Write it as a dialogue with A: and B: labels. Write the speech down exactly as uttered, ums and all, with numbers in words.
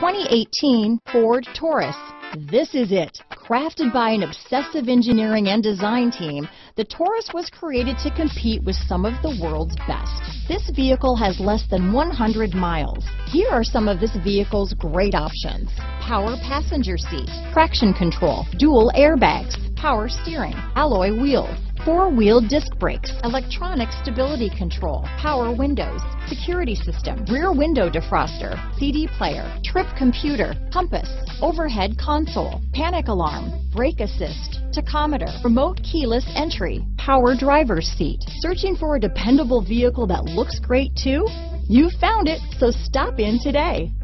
A: twenty eighteen Ford Taurus. This is it. Crafted by an obsessive engineering and design team, the Taurus was created to compete with some of the world's best. This vehicle has less than one hundred miles. Here are some of this vehicle's great options: power passenger seat, traction control, dual airbags, power steering, alloy wheels, four-wheel disc brakes, electronic stability control, power windows, security system, rear window defroster, C D player, trip computer, compass, overhead console, panic alarm, brake assist, tachometer, remote keyless entry, power driver's seat. Searching for a dependable vehicle that looks great too? You found it, so stop in today.